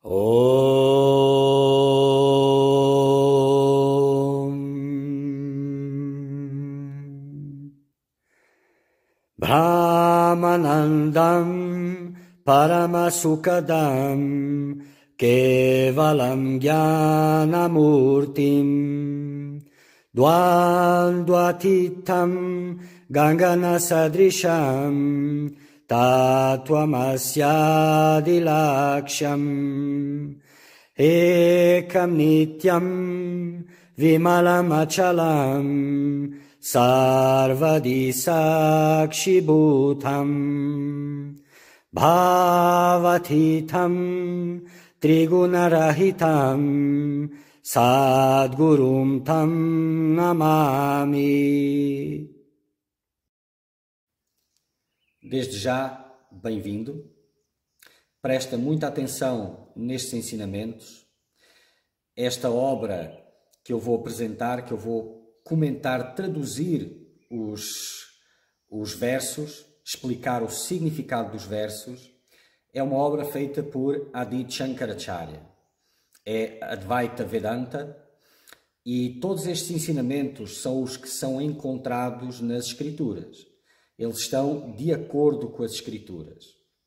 Om Brahmanandam Paramasukadam Kevalam Jnanamurtim Dvandvatitam Gangana Sadrisham Tattvamasyadilaksham Ekam Nityam Vimalam Achalam Sarvadi Sakshibhutam Bhavatitam Trigunarahitam Sadgurum Tam Namami. Desde já, bem-vindo. Presta muita atenção nestes ensinamentos. Esta obra que eu vou apresentar, que eu vou comentar, traduzir os versos, explicar o significado dos versos, é uma obra feita por Adi Shankaracharya. É Advaita Vedanta e todos estes ensinamentos são os que são encontrados nas Escrituras. Eles estão de acordo com as Escrituras.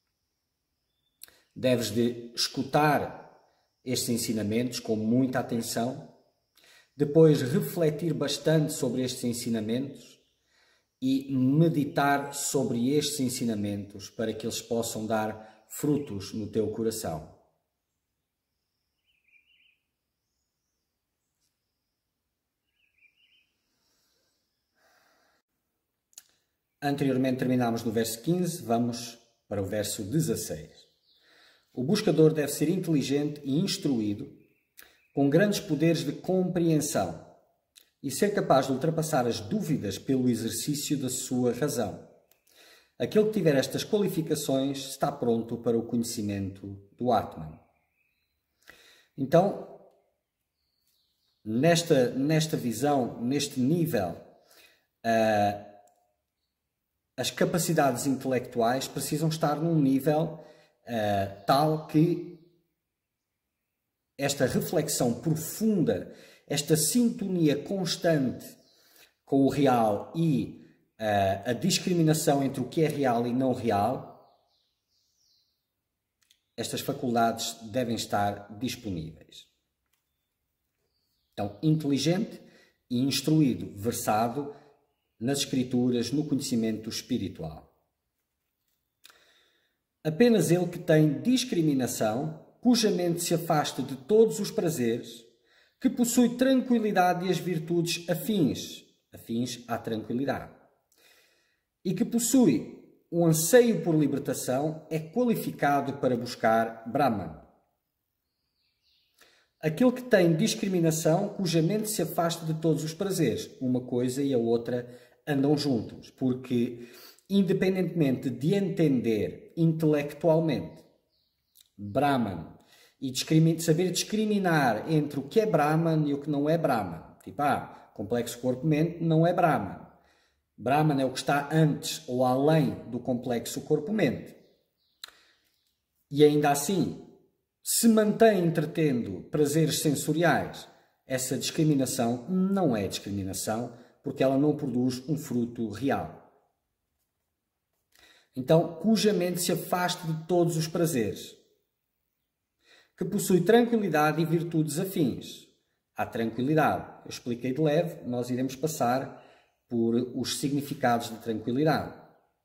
Deves de escutar estes ensinamentos com muita atenção, depois refletir bastante sobre estes ensinamentos e meditar sobre estes ensinamentos para que eles possam dar frutos no teu coração. Anteriormente terminámos no verso 15, vamos para o verso 16. O buscador deve ser inteligente e instruído, com grandes poderes de compreensão e ser capaz de ultrapassar as dúvidas pelo exercício da sua razão. Aquele que tiver estas qualificações está pronto para o conhecimento do Atman. Então, nesta visão, neste nível, as capacidades intelectuais precisam estar num nível tal que esta reflexão profunda, esta sintonia constante com o real e a discriminação entre o que é real e não real, estas faculdades devem estar disponíveis. Então, inteligente e instruído, versado nas Escrituras, no conhecimento espiritual. Apenas ele que tem discriminação, cuja mente se afasta de todos os prazeres, que possui tranquilidade e as virtudes afins à tranquilidade, e que possui um anseio por libertação, é qualificado para buscar Brahman. Aquele que tem discriminação, cuja mente se afasta de todos os prazeres, uma coisa e a outra andam juntos, porque independentemente de entender intelectualmente Brahman e saber discriminar entre o que é Brahman e o que não é Brahman, tipo, complexo corpo-mente não é Brahman. Brahman é o que está antes ou além do complexo corpo-mente. E ainda assim, se mantém entretendo prazeres sensoriais, essa discriminação não é discriminação, porque ela não produz um fruto real. Então, cuja mente se afasta de todos os prazeres, que possui tranquilidade e virtudes afins à tranquilidade. Eu expliquei de leve, nós iremos passar por os significados de tranquilidade.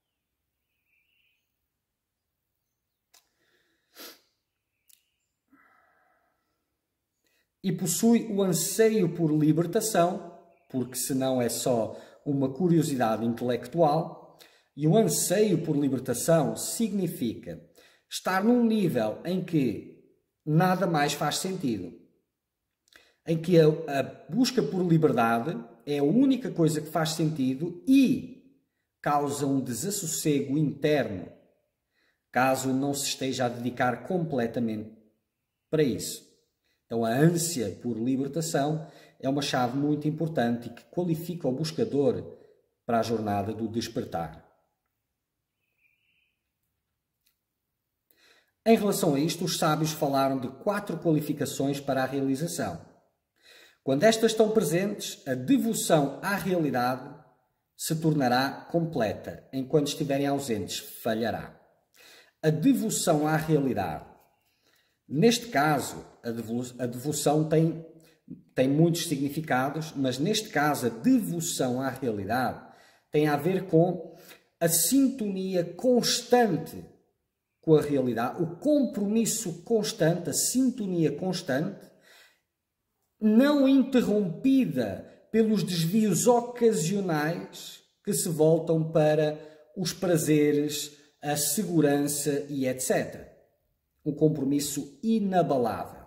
E possui o anseio por libertação, porque senão é só uma curiosidade intelectual, e o anseio por libertação significa estar num nível em que nada mais faz sentido, em que a busca por liberdade é a única coisa que faz sentido e causa um desassossego interno, caso não se esteja a dedicar completamente para isso. Então, a ânsia por libertação é uma chave muito importante e que qualifica o buscador para a jornada do despertar. Em relação a isto, os sábios falaram de 4 qualificações para a realização. Quando estas estão presentes, a devoção à realidade se tornará completa. Enquanto estiverem ausentes, falhará. A devoção à realidade. Neste caso, a devoção tem muitos significados, mas neste caso, a devoção à realidade tem a ver com a sintonia constante com a realidade, o compromisso constante, a sintonia constante, não interrompida pelos desvios ocasionais que se voltam para os prazeres, a segurança e etc. Um compromisso inabalável.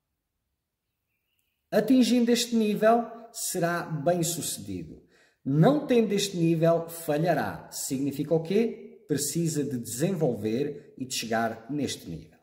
Atingindo este nível, será bem-sucedido. Não tendo este nível, falhará. Significa o quê? Precisa de desenvolver e de chegar neste nível.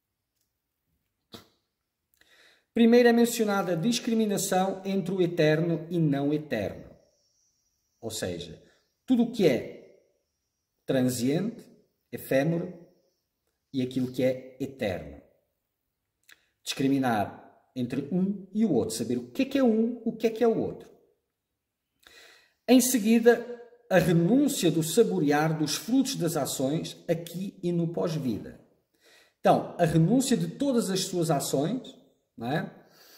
Primeiro é mencionada a discriminação entre o eterno e não eterno. Ou seja, tudo o que é transiente, efêmero, e aquilo que é eterno. Discriminar entre um e o outro. Saber o que é um, o que é o outro. Em seguida, a renúncia do saborear dos frutos das ações aqui e no pós-vida. Então, a renúncia de todas as suas ações, não é?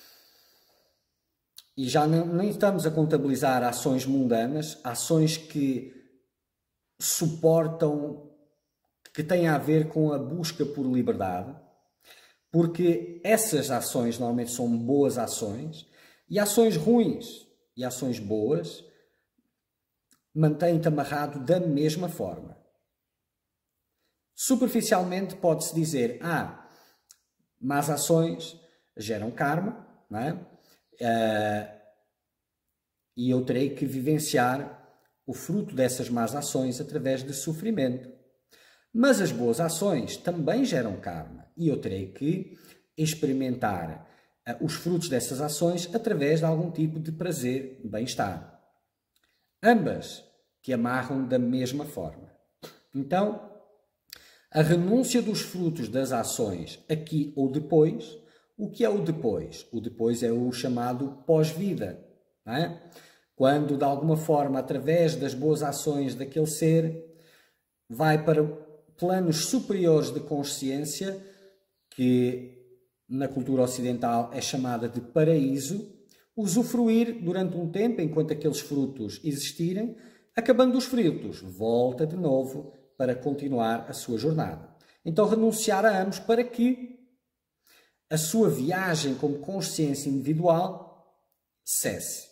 E já nem estamos a contabilizar ações mundanas, ações que suportam, que têm a ver com a busca por liberdade, porque essas ações normalmente são boas ações, e ações ruins e ações boas mantém-te amarrado da mesma forma. Superficialmente pode-se dizer, más ações geram karma, não é? E eu terei que vivenciar o fruto dessas más ações através de sofrimento. Mas as boas ações também geram karma e eu terei que experimentar os frutos dessas ações através de algum tipo de prazer, bem-estar. Ambas te amarram da mesma forma. Então, a renúncia dos frutos das ações aqui ou depois. O que é o depois? O depois é o chamado pós-vida, não é? Quando, de alguma forma, através das boas ações daquele ser, vai para planos superiores de consciência, que na cultura ocidental é chamada de paraíso, usufruir durante um tempo, enquanto aqueles frutos existirem, acabando os frutos, volta de novo para continuar a sua jornada. Então, renunciar a ambos para que a sua viagem como consciência individual cesse.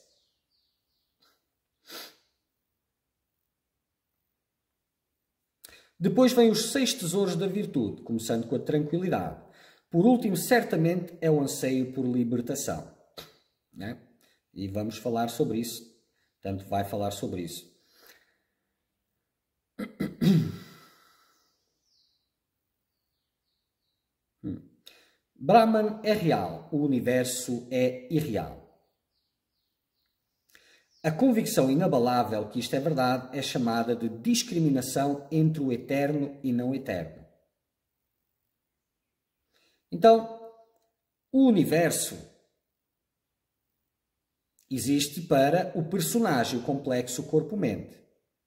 Depois vem os 6 tesouros da virtude, começando com a tranquilidade. Por último, certamente, é o anseio por libertação. Né? E vamos falar sobre isso. Portanto, vai falar sobre isso. Brahman é real, o universo é irreal. A convicção inabalável que isto é verdade é chamada de discriminação entre o eterno e não eterno. Então, o universo existe para o personagem, o complexo corpo-mente.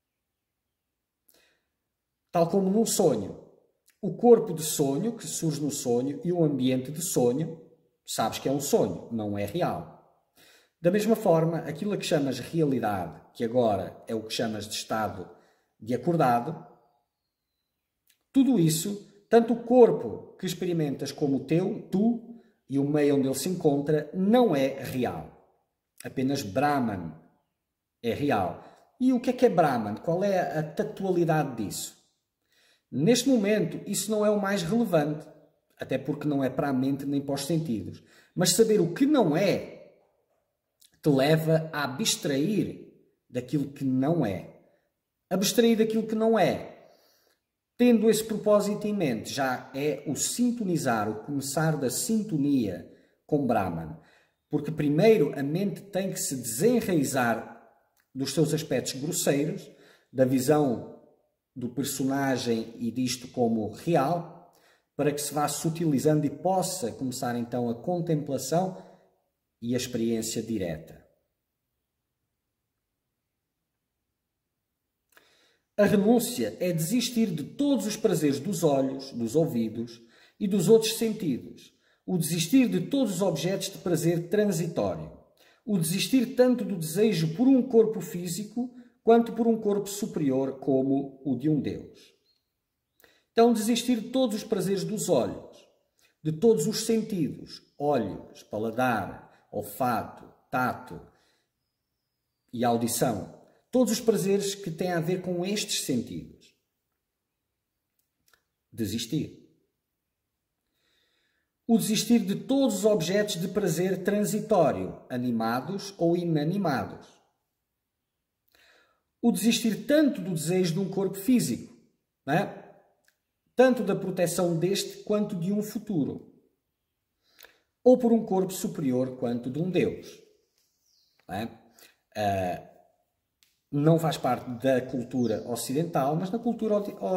Tal como num sonho. O corpo de sonho, que surge no sonho, e o ambiente de sonho, sabes que é um sonho, não é real. Da mesma forma, aquilo a que chamas realidade, que agora é o que chamas de estado de acordado, tudo isso, tanto o corpo que experimentas como o teu, tu, e o meio onde ele se encontra, não é real. Apenas Brahman é real. E o que é Brahman? Qual é a tatualidade disso? Neste momento, isso não é o mais relevante, até porque não é para a mente nem para os sentidos. Mas saber o que não é te leva a abstrair daquilo que não é. Abstrair daquilo que não é, tendo esse propósito em mente, já é o sintonizar, o começar da sintonia com Brahman. Porque primeiro a mente tem que se desenraizar dos seus aspectos grosseiros, da visão do personagem e disto como real, para que se vá sutilizando e possa começar então a contemplação e a experiência direta. A renúncia é desistir de todos os prazeres dos olhos, dos ouvidos e dos outros sentidos. O desistir de todos os objetos de prazer transitório. O desistir tanto do desejo por um corpo físico quanto por um corpo superior como o de um Deus. Então, desistir de todos os prazeres dos olhos, de todos os sentidos, olhos, paladar, olfato, tato e audição. Todos os prazeres que têm a ver com estes sentidos. Desistir. O desistir de todos os objetos de prazer transitório, animados ou inanimados. O desistir tanto do desejo de um corpo físico, não é? Tanto da proteção deste quanto de um futuro. Ou por um corpo superior quanto de um Deus. Não é? Não faz parte da cultura ocidental, mas na cultura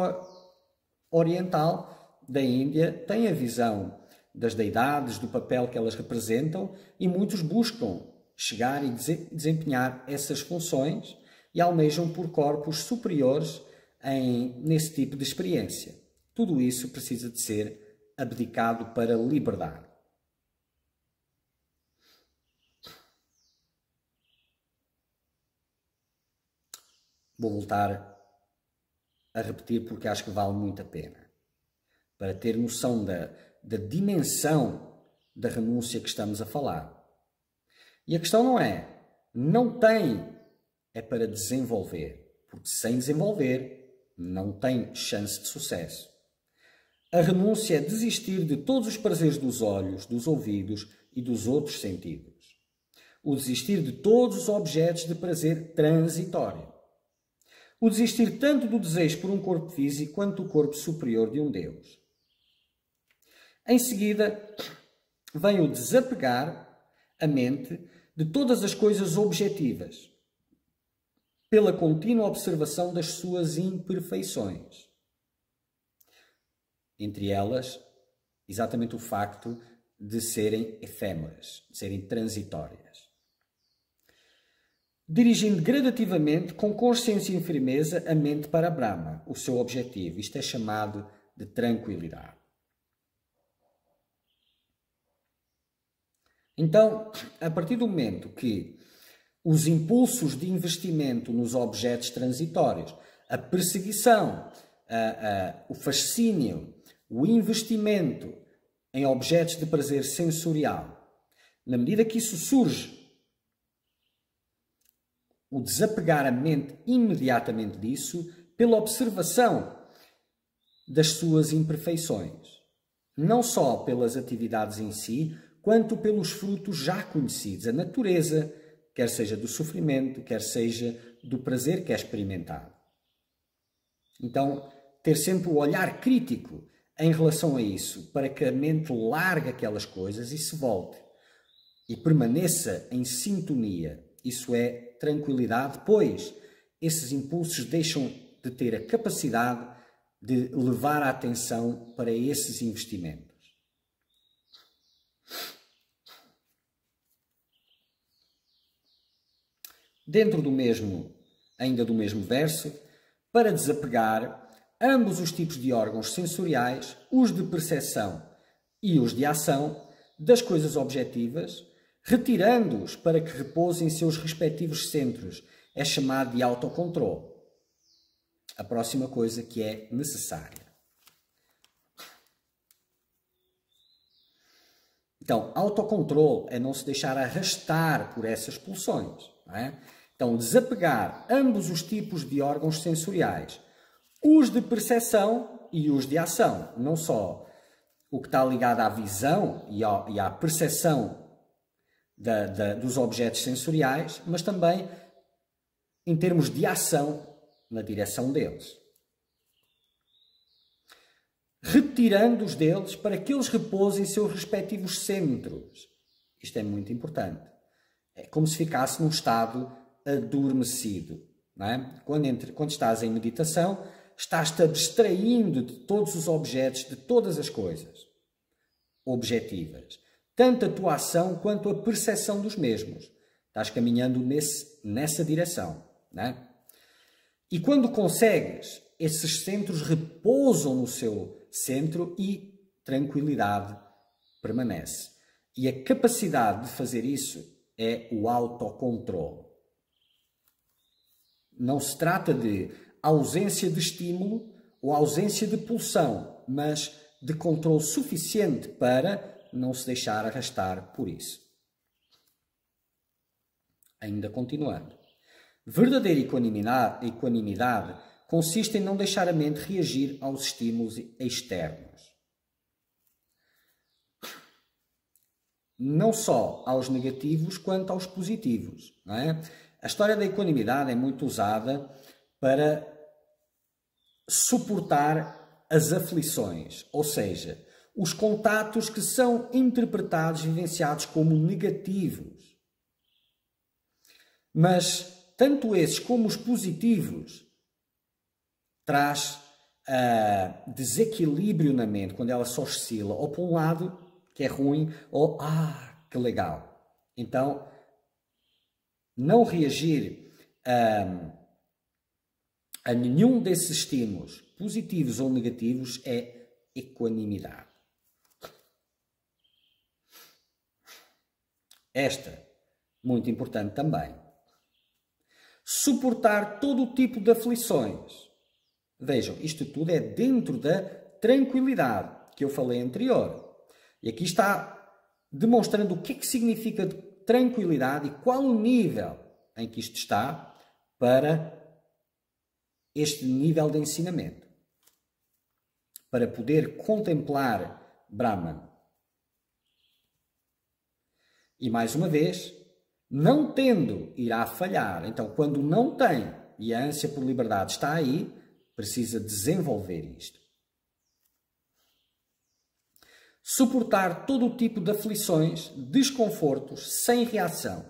oriental da Índia tem a visão das deidades, do papel que elas representam, e muitos buscam chegar e desempenhar essas funções e almejam por corpos superiores nesse tipo de experiência. Tudo isso precisa de ser abdicado para liberdade. Vou voltar a repetir porque acho que vale muito a pena. Para ter noção da dimensão da renúncia que estamos a falar. E a questão não tem, é para desenvolver. Porque sem desenvolver, não tem chance de sucesso. A renúncia é desistir de todos os prazeres dos olhos, dos ouvidos e dos outros sentidos. O desistir de todos os objetos de prazer transitório. O desistir tanto do desejo por um corpo físico quanto do corpo superior de um Deus. Em seguida, vem o desapegar a mente de todas as coisas objetivas, pela contínua observação das suas imperfeições. Entre elas, exatamente o facto de serem efêmeras, de serem transitórias. Dirigindo gradativamente, com consciência e firmeza, a mente para Brahma, o seu objetivo. Isto é chamado de tranquilidade. Então, a partir do momento que os impulsos de investimento nos objetos transitórios, a perseguição, o fascínio, o investimento em objetos de prazer sensorial, na medida que isso surge, o desapegar a mente imediatamente disso pela observação das suas imperfeições. Não só pelas atividades em si, quanto pelos frutos já conhecidos. A natureza, quer seja do sofrimento, quer seja do prazer que é experimentado. Então, ter sempre o olhar crítico em relação a isso, para que a mente largue aquelas coisas e se volte. E permaneça em sintonia. Isso é tranquilidade, pois esses impulsos deixam de ter a capacidade de levar a atenção para esses investimentos. Dentro ainda do mesmo verso, para desapegar ambos os tipos de órgãos sensoriais, os de percepção e os de ação, das coisas objetivas, retirando-os para que repousem em seus respectivos centros, é chamado de autocontrole. A próxima coisa que é necessária. Então, autocontrole é não se deixar arrastar por essas pulsões. Não é? Então, desapegar ambos os tipos de órgãos sensoriais, os de percepção e os de ação. Não só o que está ligado à visão e à percepção dos objetos sensoriais, mas também em termos de ação na direção deles. Retirando-os deles para que eles repousem em seus respectivos centros. Isto é muito importante. É como se ficasse num estado adormecido. Não é? Quando estás em meditação, estás-te abstraindo de todos os objetos, de todas as coisas objetivas. Tanto a tua ação quanto a percepção dos mesmos. Estás caminhando nessa direção. Não é? E quando consegues, esses centros repousam no seu centro e tranquilidade permanece. E a capacidade de fazer isso é o autocontrole. Não se trata de ausência de estímulo ou ausência de pulsão, mas de controle suficiente para não se deixar arrastar por isso. Ainda continuando. Verdadeira equanimidade consiste em não deixar a mente reagir aos estímulos externos. Não só aos negativos quanto aos positivos. Não é? A história da equanimidade é muito usada para suportar as aflições, ou seja, os contatos que são interpretados, vivenciados como negativos. Mas tanto esses como os positivos traz desequilíbrio na mente, quando ela só oscila, ou para um lado, que é ruim, ou que legal. Então, não reagir a nenhum desses estímulos, positivos ou negativos, é equanimidade. Esta, muito importante também. Suportar todo o tipo de aflições. Vejam, isto tudo é dentro da tranquilidade que eu falei anterior. E aqui está demonstrando o que é que significa tranquilidade e qual o nível em que isto está para este nível de ensinamento. Para poder contemplar Brahman. E mais uma vez, não tendo, irá falhar. Então, quando não tem e a ânsia por liberdade está aí, precisa desenvolver isto. Suportar todo o tipo de aflições, desconfortos, sem reação,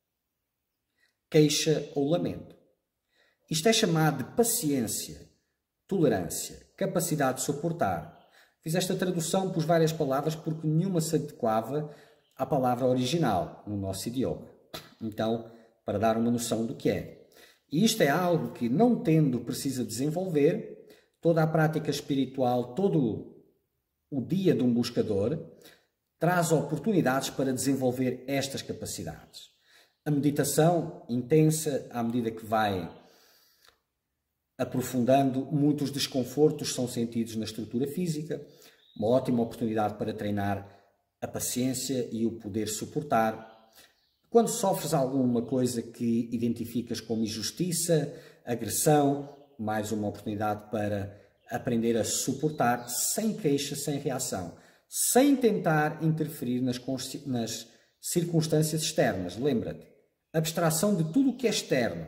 queixa ou lamento. Isto é chamado de paciência, tolerância, capacidade de suportar. Fiz esta tradução por várias palavras porque nenhuma se adequava à palavra original no nosso idioma. Então, para dar uma noção do que é. E isto é algo que, não tendo, precisa desenvolver. Toda a prática espiritual, todo o dia de um buscador, traz oportunidades para desenvolver estas capacidades. A meditação intensa, à medida que vai aprofundando, muitos desconfortos são sentidos na estrutura física, uma ótima oportunidade para treinar a paciência e o poder suportar. Quando sofres alguma coisa que identificas como injustiça, agressão, mais uma oportunidade para aprender a suportar sem queixa, sem reação, sem tentar interferir nas circunstâncias externas. Lembra-te, abstração de tudo o que é externo.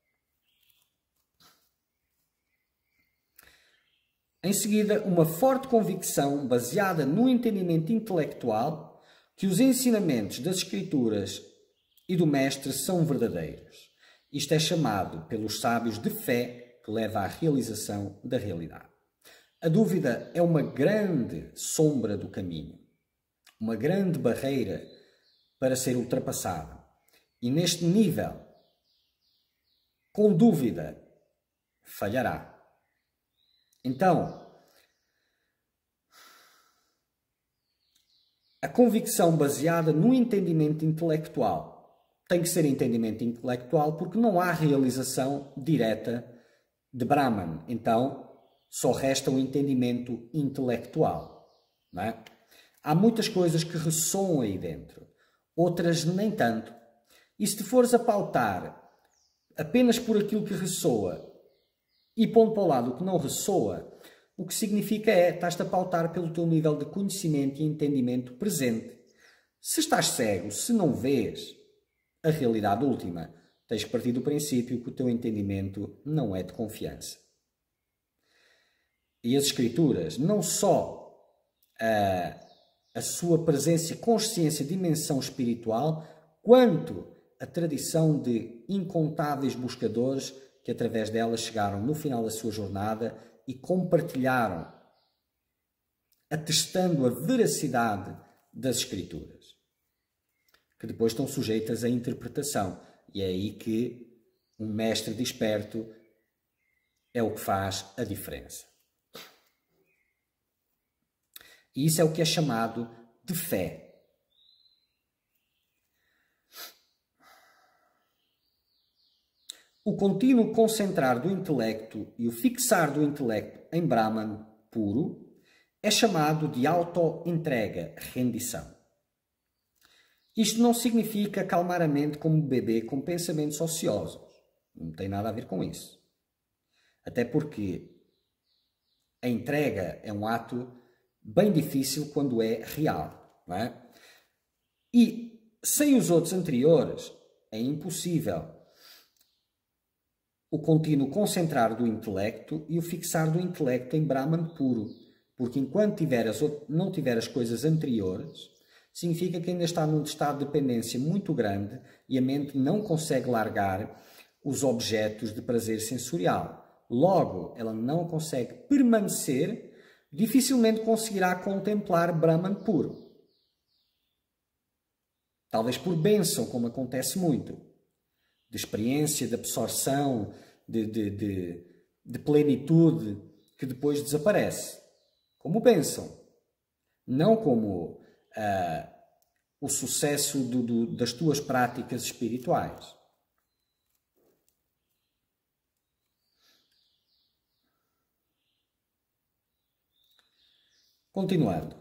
Em seguida, uma forte convicção baseada no entendimento intelectual que os ensinamentos das Escrituras e do Mestre são verdadeiros. Isto é chamado pelos sábios de fé que leva à realização da realidade. A dúvida é uma grande sombra do caminho, uma grande barreira para ser ultrapassada. E neste nível, com dúvida, falhará. Então, a convicção baseada no entendimento intelectual tem que ser entendimento intelectual porque não há realização direta de Brahman. Então, só resta o entendimento intelectual. Não é? Há muitas coisas que ressoam aí dentro, outras nem tanto. E se te fores a pautar apenas por aquilo que ressoa e pondo para o lado o que não ressoa, o que significa estás-te a pautar pelo teu nível de conhecimento e entendimento presente. Se estás cego, se não vês a realidade última, tens que partir do princípio que o teu entendimento não é de confiança. E as Escrituras, não só a sua presença, consciência, dimensão espiritual, quanto a tradição de incontáveis buscadores que através delas chegaram no final da sua jornada e compartilharam, atestando a veracidade das Escrituras, que depois estão sujeitas à interpretação. E é aí que um mestre desperto é o que faz a diferença. E isso é o que é chamado de fé. O contínuo concentrar do intelecto e o fixar do intelecto em Brahman puro é chamado de auto-entrega, rendição. Isto não significa calmar a mente como um bebê com pensamentos ociosos. Não tem nada a ver com isso. Até porque a entrega é um ato bem difícil quando é real, não é? E sem os outros anteriores é impossível o contínuo concentrar do intelecto e o fixar do intelecto em Brahman puro. Porque enquanto não tiver as coisas anteriores, significa que ainda está num estado de dependência muito grande e a mente não consegue largar os objetos de prazer sensorial. Logo, ela não consegue permanecer, dificilmente conseguirá contemplar Brahman puro. Talvez por bênção, como acontece muito, de experiência, de absorção, de plenitude, que depois desaparece. Como bênção. Não como o sucesso das tuas práticas espirituais. Continuando.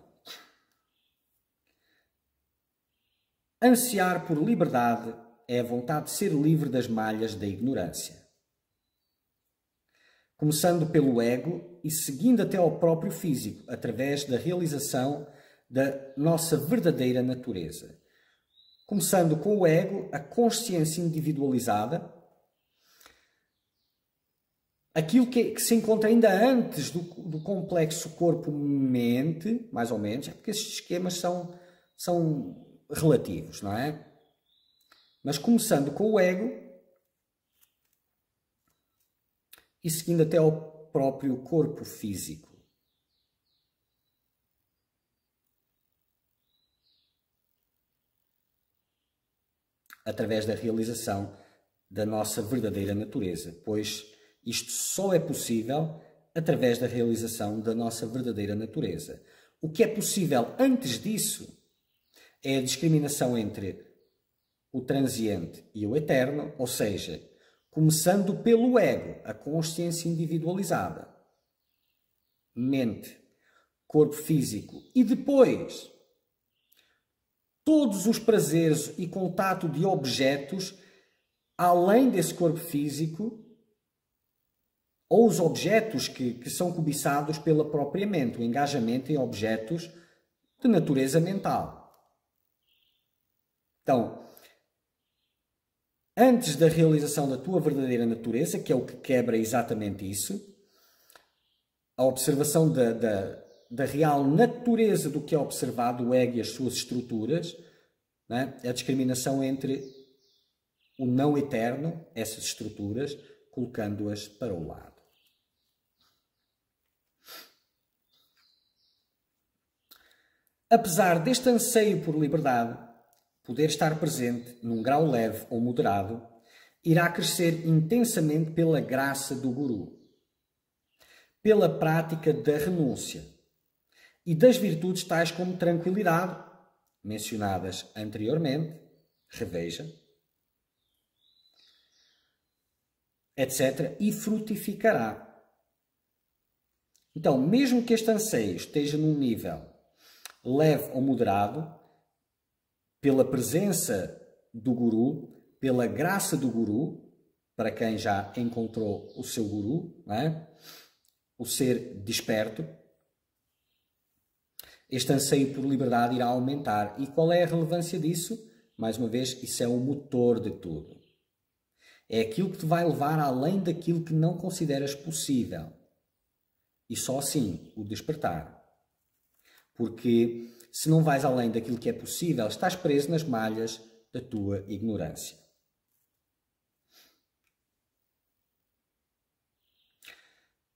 Ansiar por liberdade é a vontade de ser livre das malhas da ignorância. Começando pelo ego e seguindo até ao próprio físico, através da realização da nossa verdadeira natureza. Começando com o ego, a consciência individualizada, aquilo que se encontra ainda antes do complexo corpo-mente, mais ou menos, porque estes esquemas são relativos, não é? Mas começando com o ego e seguindo até ao próprio corpo físico. Através da realização da nossa verdadeira natureza, pois isto só é possível através da realização da nossa verdadeira natureza. O que é possível antes disso é a discriminação entre o transiente e o eterno, ou seja, começando pelo ego, a consciência individualizada, mente, corpo físico e depois todos os prazeres e contato de objetos além desse corpo físico ou os objetos que são cobiçados pela própria mente, o engajamento em objetos de natureza mental. Então, antes da realização da tua verdadeira natureza, que é o que quebra exatamente isso, a observação da real natureza do que é observado, o ego e as suas estruturas, né? A discriminação entre o não eterno, essas estruturas, colocando-as para o lado. Apesar deste anseio por liberdade, poder estar presente num grau leve ou moderado irá crescer intensamente pela graça do Guru, pela prática da renúncia e das virtudes tais como tranquilidade, mencionadas anteriormente, reveja, etc., e frutificará. Então, mesmo que este anseio esteja num nível leve ou moderado, pela presença do Guru, pela graça do Guru, para quem já encontrou o seu Guru, não é? O ser desperto, este anseio por liberdade irá aumentar. E qual é a relevância disso? Mais uma vez, isso é o motor de tudo. É aquilo que te vai levar além daquilo que não consideras possível. E só assim o despertar. Porque se não vais além daquilo que é possível, estás preso nas malhas da tua ignorância.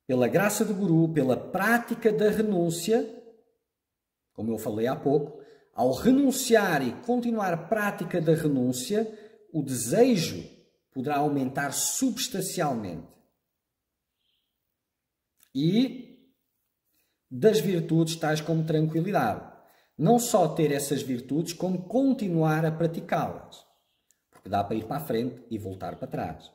pela graça do Guru, pela prática da renúncia, como eu falei há pouco, ao renunciar e continuar a prática da renúncia, o desejo poderá aumentar substancialmente. E das virtudes tais como tranquilidade. Não só ter essas virtudes, como continuar a praticá-las. Porque dá para ir para a frente e voltar para trás.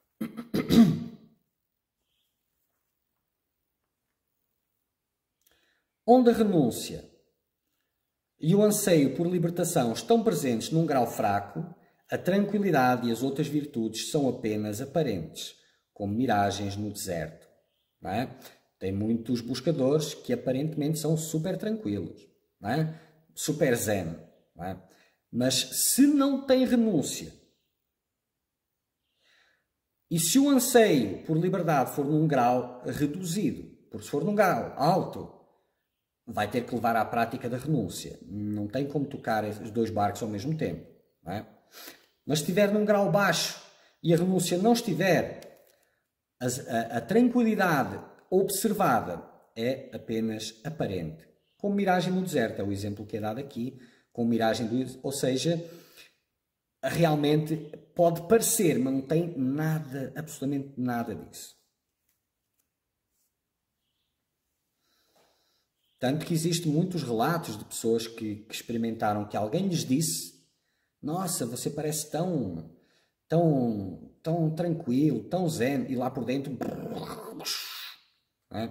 Onde a renúncia e o anseio por libertação estão presentes num grau fraco, a tranquilidade e as outras virtudes são apenas aparentes, como miragens no deserto. Não é? Tem muitos buscadores que aparentemente são super tranquilos, não é? Super zen. Não é? Mas se não tem renúncia, e se o anseio por liberdade for num grau reduzido, porque se for num grau alto, vai ter que levar à prática da renúncia. Não tem como tocar os dois barcos ao mesmo tempo. Não é? Mas se estiver num grau baixo e a renúncia não estiver, a tranquilidade observada é apenas aparente. Como miragem no deserto, é o exemplo que é dado aqui, com miragem do, ou seja, realmente pode parecer, mas não tem nada, absolutamente nada disso. Tanto que existem muitos relatos de pessoas que experimentaram que alguém lhes disse: nossa, você parece tão tranquilo, tão zen, e lá por dentro... É?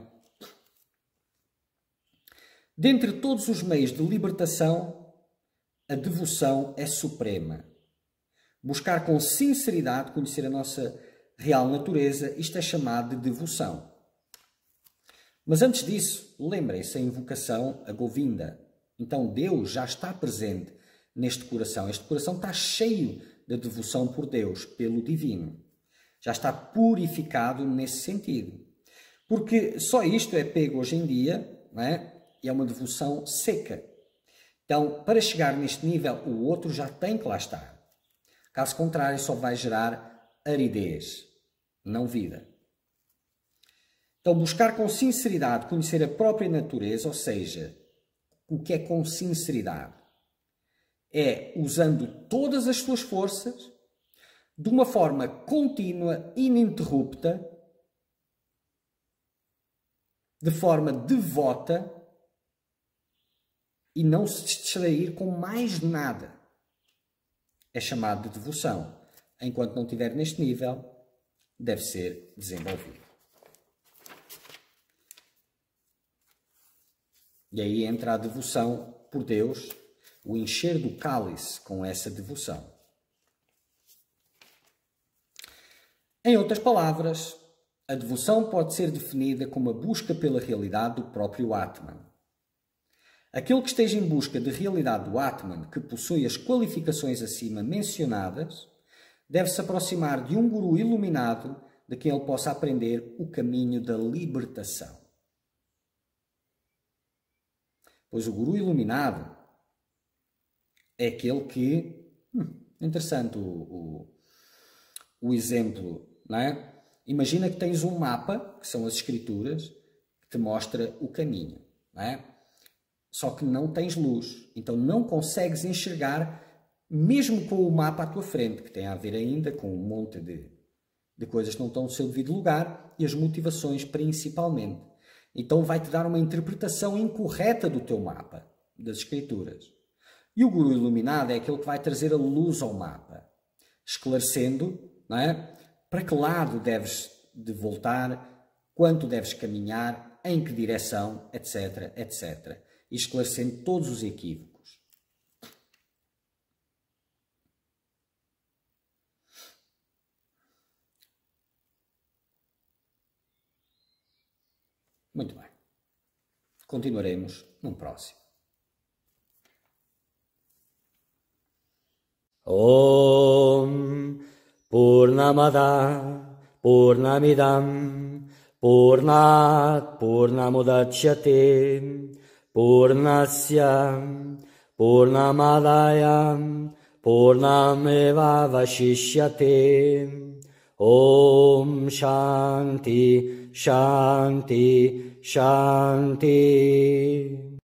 Dentre todos os meios de libertação, a devoção é suprema. Buscar com sinceridade conhecer a nossa real natureza, isto é chamado de devoção. Mas antes disso, lembrem-se a invocação a Govinda. Então Deus já está presente neste coração. Este coração está cheio de devoção por Deus, pelo divino. Já está purificado nesse sentido. Porque só isto é pego hoje em dia, não é? E é uma devoção seca. Então, para chegar neste nível, o outro já tem que lá estar. Caso contrário, só vai gerar aridez, não vida. Então, buscar com sinceridade conhecer a própria natureza, ou seja, o que é com sinceridade? É usando todas as suas forças, de uma forma contínua, ininterrupta, de forma devota, e não se distrair com mais nada. É chamado de devoção. Enquanto não estiver neste nível, deve ser desenvolvido. E aí entra a devoção por Deus, o encher do cálice com essa devoção. Em outras palavras, a devoção pode ser definida como a busca pela realidade do próprio Atman. Aquele que esteja em busca de realidade do Atman, que possui as qualificações acima mencionadas, deve se aproximar de um guru iluminado de quem ele possa aprender o caminho da libertação. Pois o guru iluminado é aquele que... interessante o exemplo, não é? Imagina que tens um mapa, que são as escrituras, que te mostra o caminho, não é? Só que não tens luz, então não consegues enxergar, mesmo com o mapa à tua frente, que tem a ver ainda com um monte de coisas que não estão no seu devido lugar, e as motivações principalmente. Então vai-te dar uma interpretação incorreta do teu mapa, das escrituras. E o guru iluminado é aquele que vai trazer a luz ao mapa, esclarecendo, não é? Para que lado deves de voltar, quanto deves caminhar, em que direção, etc, etc. E esclarecendo todos os equívocos. Muito bem. Continuaremos num próximo. Om Purnamada Purnamidam Purnat Purnamudachyate Purnasya Purnamadaya Purnameva Vashishyate Om Shanti, Shanti, Shanti.